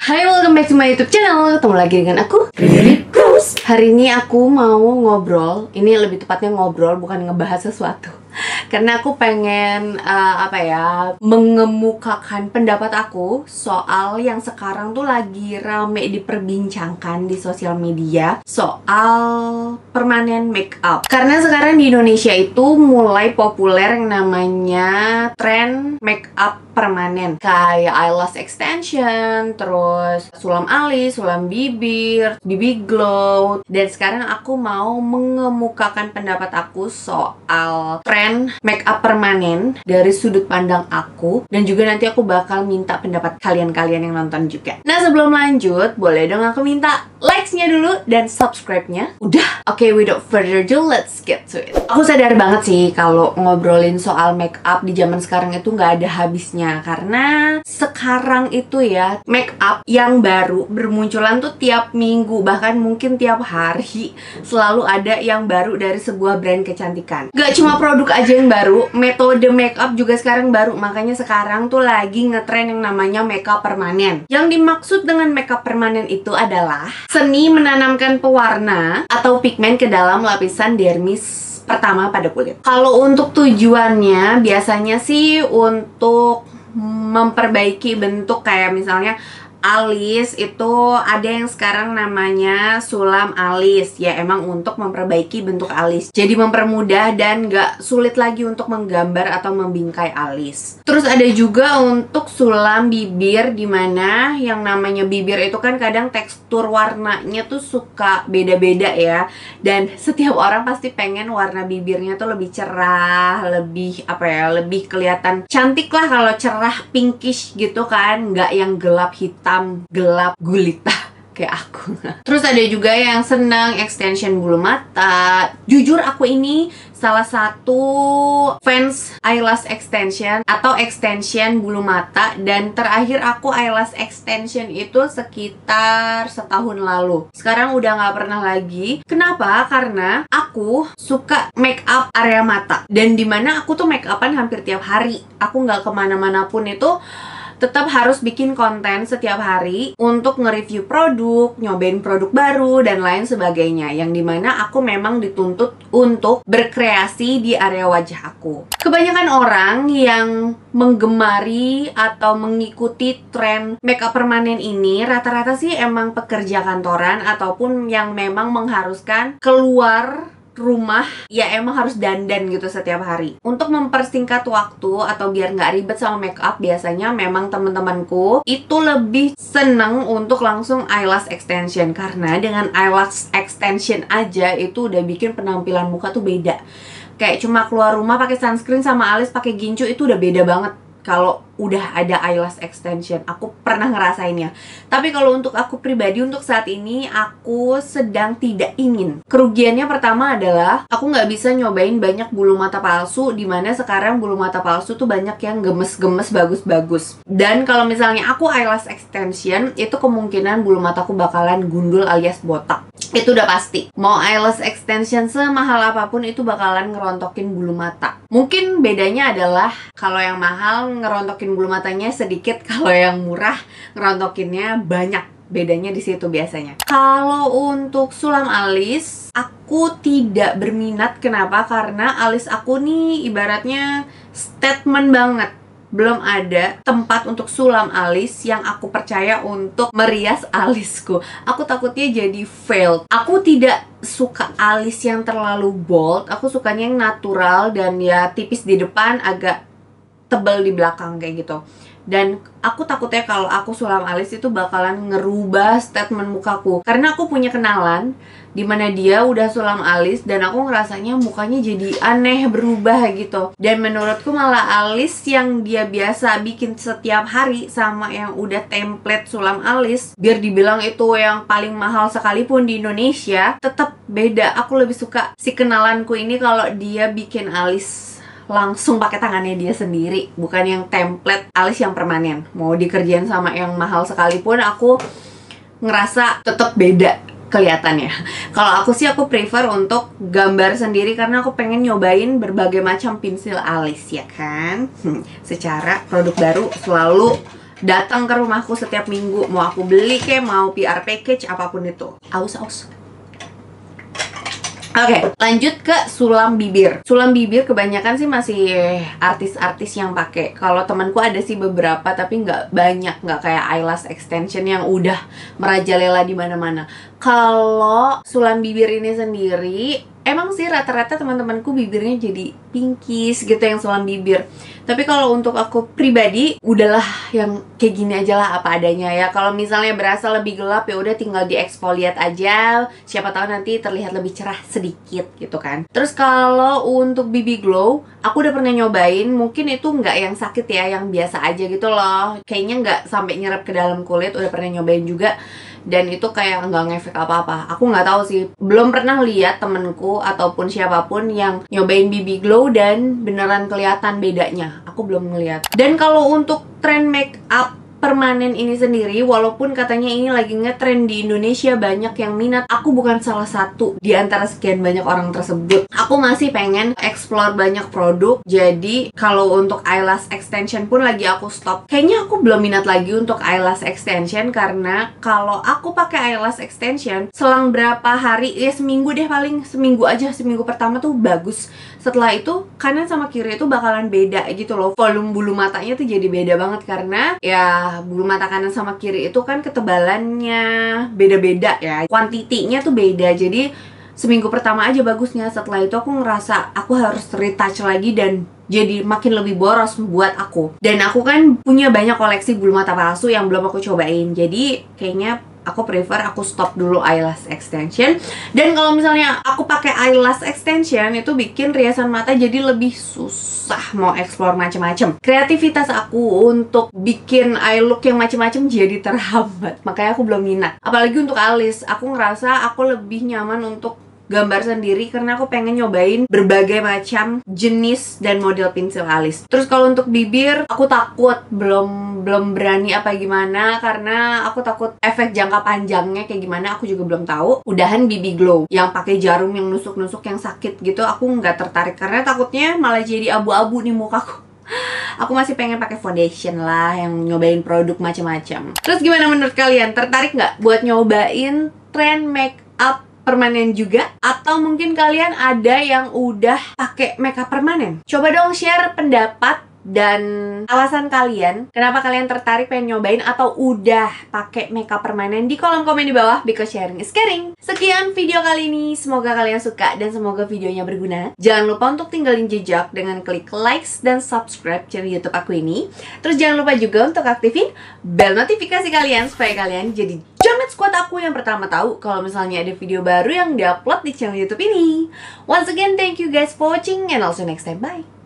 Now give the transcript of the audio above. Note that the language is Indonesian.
Hai, welcome back to my YouTube channel. Ketemu lagi dengan aku, Riri Rose. Hari ini aku mau ngobrol. Ini lebih tepatnya ngobrol, bukan ngebahas sesuatu. Karena aku pengen mengemukakan pendapat aku soal yang sekarang tuh lagi rame diperbincangkan di sosial media, soal permanen makeup. Karena sekarang di Indonesia itu mulai populer yang namanya tren makeup permanen, kayak eyelash extension, terus sulam alis, sulam bibir, BB glow. Dan sekarang aku mau mengemukakan pendapat aku soal tren makeup permanen dari sudut pandang aku, dan juga nanti aku bakal minta pendapat kalian-kalian yang nonton juga. Nah, sebelum lanjut, boleh dong aku minta likes-nya dulu dan subscribe-nya. Udah? Oke, without further ado, let's get to it. Aku sadar banget sih kalau ngobrolin soal makeup di zaman sekarang itu nggak ada habisnya, karena sekarang itu ya makeup yang baru bermunculan tuh tiap minggu, bahkan mungkin tiap hari selalu ada yang baru dari sebuah brand kecantikan. Gak cuma produk aja yang baru, metode makeup juga sekarang baru. Makanya sekarang tuh lagi ngetren yang namanya makeup permanen. Yang dimaksud dengan makeup permanen itu adalah seni menanamkan pewarna atau pigmen ke dalam lapisan dermis pertama pada kulit. Kalau untuk tujuannya biasanya sih untuk memperbaiki bentuk, kayak misalnya alis itu ada yang sekarang namanya sulam alis. Ya emang untuk memperbaiki bentuk alis, jadi mempermudah dan gak sulit lagi untuk menggambar atau membingkai alis. Terus ada juga untuk sulam bibir, dimana yang namanya bibir itu kan kadang tekstur warnanya tuh suka beda-beda ya. Dan setiap orang pasti pengen warna bibirnya tuh lebih cerah, lebih lebih kelihatan cantik lah kalau cerah pinkish gitu kan, nggak yang gelap hitam, gelap gulita kayak aku. Terus ada juga yang senang extension bulu mata. Jujur aku ini salah satu fans eyelash extension atau extension bulu mata, dan terakhir aku eyelash extension itu sekitar setahun lalu. Sekarang udah nggak pernah lagi. Kenapa? Karena aku suka make up area mata, dan dimana aku tuh make upan hampir tiap hari. Aku nggak kemana-mana pun itu tetap harus bikin konten setiap hari untuk nge-review produk, nyobain produk baru, dan lain sebagainya. Yang dimana aku memang dituntut untuk berkreasi di area wajah aku. Kebanyakan orang yang menggemari atau mengikuti tren makeup permanen ini rata-rata sih emang pekerja kantoran ataupun yang memang mengharuskan keluar rumah, ya emang harus dandan gitu setiap hari. Untuk mempersingkat waktu atau biar nggak ribet sama makeup, biasanya memang teman-temanku itu lebih seneng untuk langsung eyelash extension, karena dengan eyelash extension aja itu udah bikin penampilan muka tuh beda. Kayak cuma keluar rumah pakai sunscreen sama alis pakai gincu itu udah beda banget kalau udah ada eyelash extension. Aku pernah ngerasainnya. Tapi kalau untuk aku pribadi, untuk saat ini aku sedang tidak ingin. Kerugiannya pertama adalah aku nggak bisa nyobain banyak bulu mata palsu, dimana sekarang bulu mata palsu tuh banyak yang gemes-gemes bagus-bagus. Dan kalau misalnya aku eyelash extension, itu kemungkinan bulu mataku bakalan gundul alias botak. Itu udah pasti. Mau eyelash extension semahal apapun itu bakalan ngerontokin bulu mata. Mungkin bedanya adalah kalau yang mahal ngerontokin bulu matanya sedikit, kalau yang murah ngerontokinnya banyak. Bedanya di situ biasanya. Kalau untuk sulam alis, aku tidak berminat. Kenapa? Karena alis aku nih ibaratnya statement banget. Belum ada tempat untuk sulam alis yang aku percaya untuk merias alisku. Aku takutnya jadi failed. Aku tidak suka alis yang terlalu bold. Aku sukanya yang natural dan ya tipis di depan, agak tebal di belakang kayak gitu. Dan aku takutnya kalau aku sulam alis itu bakalan ngerubah statement mukaku. Karena aku punya kenalan dimana dia udah sulam alis dan aku ngerasanya mukanya jadi aneh, berubah gitu. Dan menurutku malah alis yang dia biasa bikin setiap hari sama yang udah template sulam alis, biar dibilang itu yang paling mahal sekalipun di Indonesia, tetap beda. Aku lebih suka si kenalanku ini kalau dia bikin alis langsung pakai tangannya dia sendiri, bukan yang template alis yang permanen. Mau dikerjain sama yang mahal sekalipun, aku ngerasa tetap beda kelihatannya. Kalau aku sih, aku prefer untuk gambar sendiri karena aku pengen nyobain berbagai macam pensil alis, ya kan? Secara produk baru selalu datang ke rumahku setiap minggu, mau aku beli kayak mau PR package apapun itu. Aus. Oke, lanjut ke sulam bibir. Sulam bibir kebanyakan sih masih artis-artis yang pakai. Kalau temanku ada sih beberapa, tapi nggak banyak, nggak kayak eyelash extension yang udah merajalela di mana-mana. Kalau sulam bibir ini sendiri, emang sih rata-rata teman-temanku bibirnya jadi pinkies gitu yang sulam bibir. Tapi kalau untuk aku pribadi, udahlah yang kayak gini aja lah apa adanya ya. Kalau misalnya berasa lebih gelap ya udah tinggal dieksfoliat aja. Siapa tahu nanti terlihat lebih cerah sedikit gitu kan. Terus kalau untuk BB Glow, aku udah pernah nyobain. Mungkin itu nggak yang sakit ya, yang biasa aja gitu loh. Kayaknya nggak sampai nyerap ke dalam kulit. Udah pernah nyobain juga. Dan itu kayak nggak ngefek apa-apa. Aku nggak tahu sih, belum pernah lihat temenku ataupun siapapun yang nyobain BB Glow dan beneran kelihatan bedanya. Aku belum ngeliat. Dan kalau untuk tren make up permanen ini sendiri, walaupun katanya ini lagi ngetren di Indonesia, banyak yang minat, aku bukan salah satu di antara sekian banyak orang tersebut. Aku masih pengen explore banyak produk. Jadi kalau untuk eyelash extension pun lagi aku stop. Kayaknya aku belum minat lagi untuk eyelash extension, karena kalau aku pakai eyelash extension selang berapa hari, ya seminggu deh, paling seminggu aja. Seminggu pertama tuh bagus, setelah itu kanan sama kiri itu bakalan beda gitu loh. Volume bulu matanya tuh jadi beda banget, karena ya bulu mata kanan sama kiri itu kan ketebalannya beda-beda ya, kuantitinya tuh beda. Jadi seminggu pertama aja bagusnya, setelah itu aku ngerasa aku harus retouch lagi dan jadi makin lebih boros buat aku. Dan aku kan punya banyak koleksi bulu mata palsu yang belum aku cobain, jadi kayaknya aku prefer aku stop dulu eyelash extension. Dan kalau misalnya aku pakai eyelash extension, itu bikin riasan mata jadi lebih susah mau explore macam-macam. Kreativitas aku untuk bikin eye look yang macam-macam jadi terhambat. Makanya aku belum minat. Apalagi untuk alis, aku ngerasa aku lebih nyaman untuk gambar sendiri, karena aku pengen nyobain berbagai macam jenis dan model pensil alis. Terus kalau untuk bibir, aku takut, belum berani apa gimana, karena aku takut efek jangka panjangnya kayak gimana, aku juga belum tahu. Udahan BB Glow yang pakai jarum yang nusuk-nusuk yang sakit gitu, aku nggak tertarik, karena takutnya malah jadi abu-abu nih mukaku. Aku masih pengen pakai foundation lah, yang nyobain produk macam-macam. Terus gimana menurut kalian? Tertarik nggak buat nyobain tren make up permanen juga? Atau mungkin kalian ada yang udah pakai makeup permanen? Coba dong share pendapat dan alasan kalian kenapa kalian tertarik pengen nyobain atau udah pakai makeup permanen di kolom komen di bawah, because sharing is caring. Sekian video kali ini, semoga kalian suka dan semoga videonya berguna. Jangan lupa untuk tinggalin jejak dengan klik likes dan subscribe channel YouTube aku ini. Terus jangan lupa juga untuk aktifin bel notifikasi kalian supaya kalian jadi Jamet Squad aku yang pertama tahu kalau misalnya ada video baru yang diupload di channel YouTube ini. Once again, thank you guys for watching and also next time, bye.